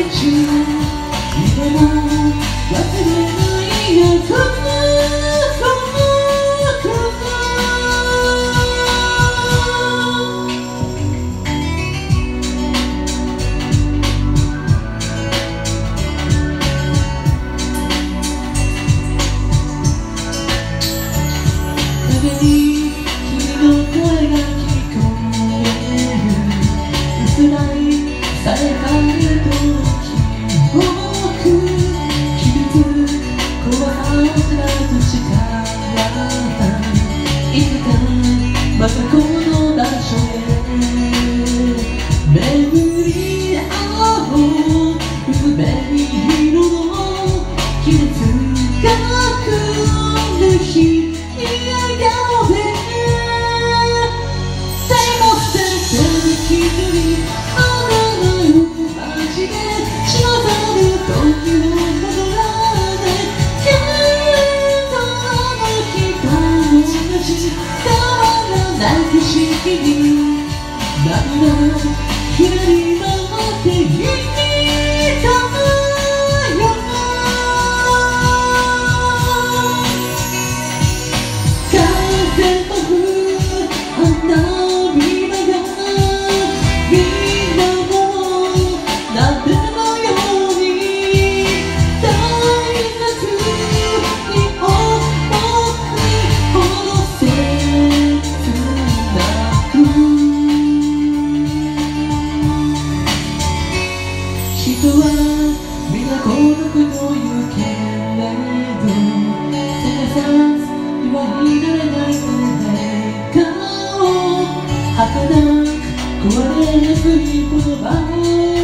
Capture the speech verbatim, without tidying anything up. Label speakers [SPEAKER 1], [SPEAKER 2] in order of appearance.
[SPEAKER 1] またこの場所へ巡り合おう薄紅色の季節が来る日笑顔ででも全然一人あなたの街で仕事る時を戻らないけどあの人の同じ不思議に涙が左回っていたよ風も吹く花びらが今も鍋のように大切に思い戻せ人は皆孤独と言うけれど探さずにはいられない誰かを儚く壊れやすい言葉